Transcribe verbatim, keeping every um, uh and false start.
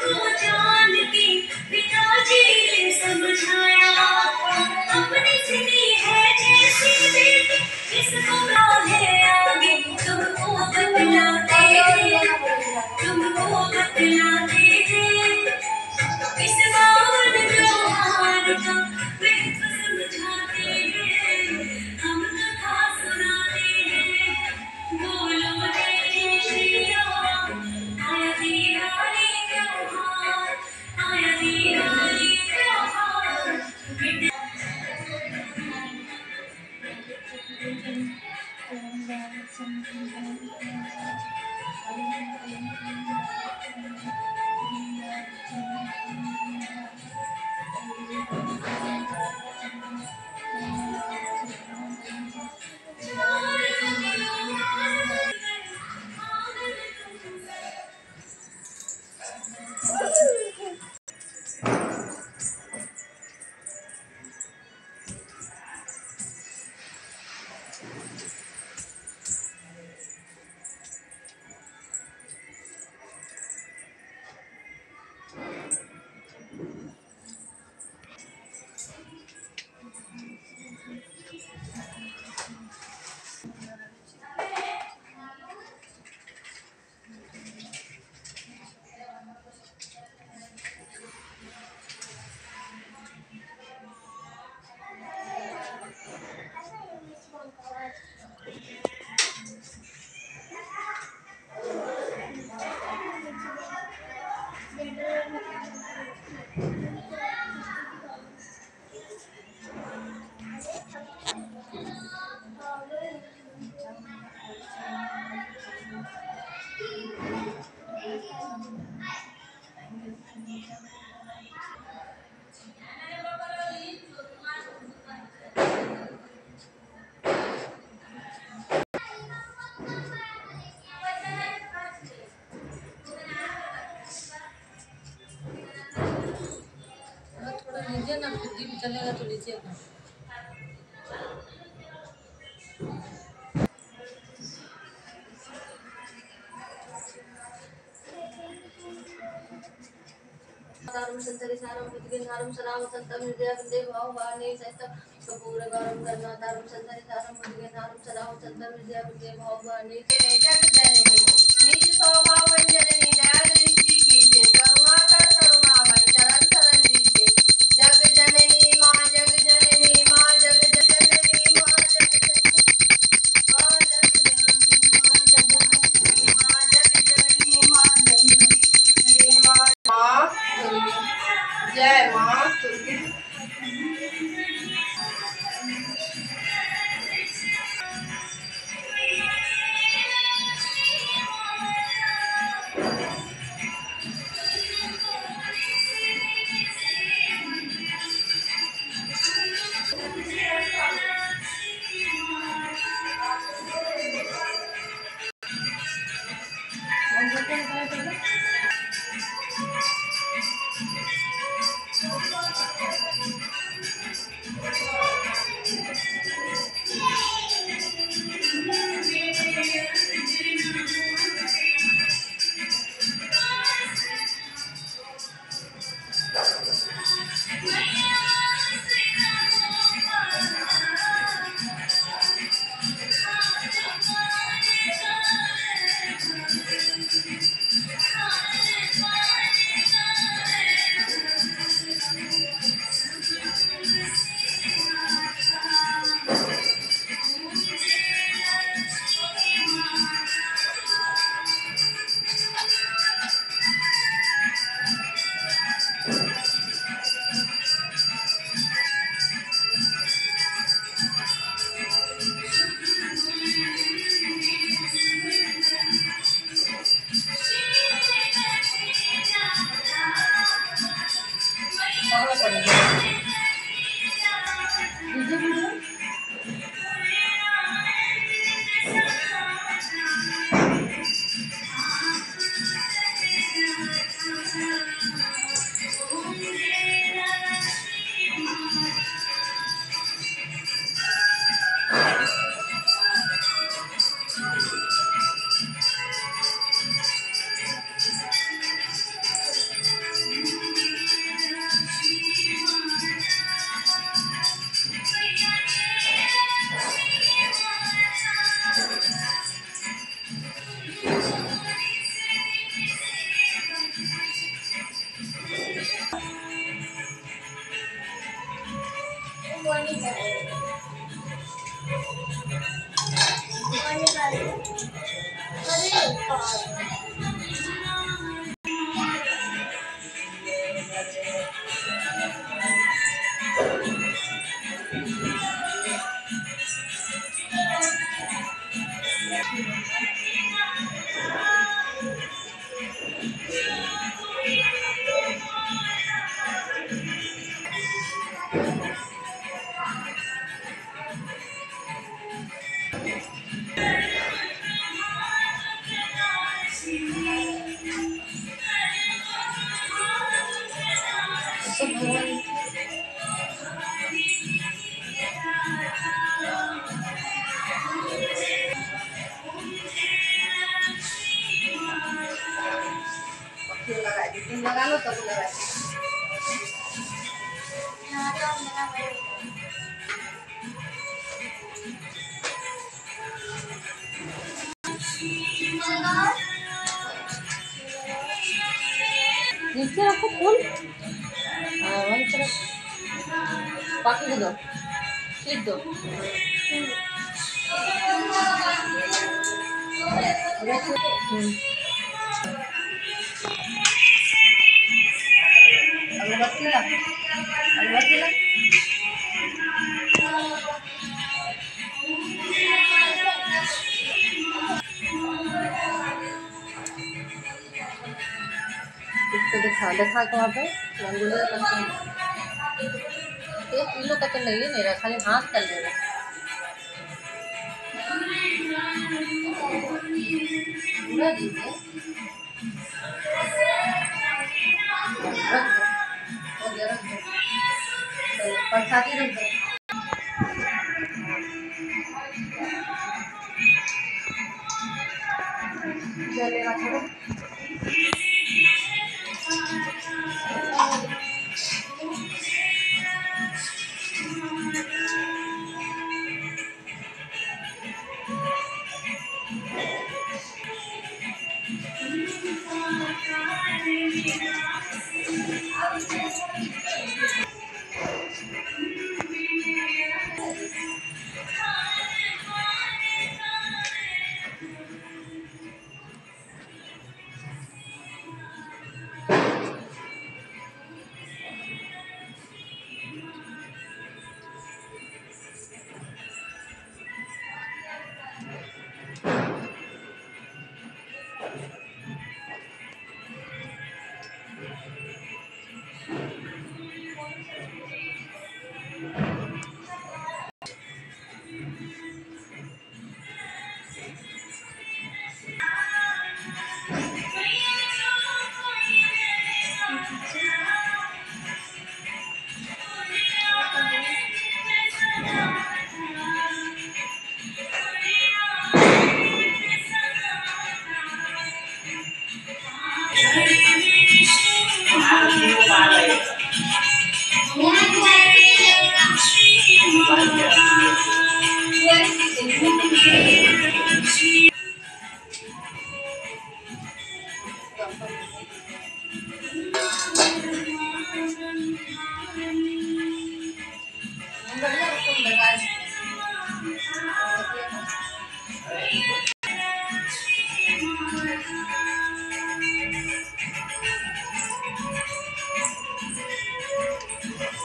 को जान के पिताजी ने समझाया, अपनी जिंदगी है जैसी बेटी, किसको है आगे तुमको बतलाते हैं, तुमको बतलाते हैं। इस बार त्योहार का महत्व समझाते हैं, हम कथा सुनाते हैं, बोलो जय श्री राम। आया दिवाली त्योहार, आया दिवाली त्योहार। लीजिए ना, बुद्धि भी चलेगा तो लीजिए ना। दारुम संतरी सारम पुतगिन दारुम सलाम संतम हृदय वंदे भाव वाणी संतम कपूर गौरव करना दारुम संतरी सारम पुतगिन दारुम सलाम संतम हृदय वंदे भाव वाणी जग जननी निज स्वभाव जननी दया दृष्टि कीजिए करुणा कर करुणा भय चरण शरण दीजिए। जग जननी माँ जग जननी माँ जग जननी माँ जग जननी माँ जग जननी माँ जग जननी माँ जग जननी माँ माँ जय माँ दुर्गे। सब भगवान क्यों लगा दी, तुम लगा लो तब लगा दी। नीचे रखो फूल। हाँ वहीं तरफ बाकी को दो, सीट दो। हम्म। अगरबत्ती ला, अगरबत्ती ला। इसको दिखा दिखा के वहाँ पे रंगोली का कंचन, एक किलो का तो नहीं है मेरा, खाली हाथ कर लेगा। पूरा दीजिए, रख दो, हो गया रख दो, चलो परसादी रख दो। चलेगा छोड़ो।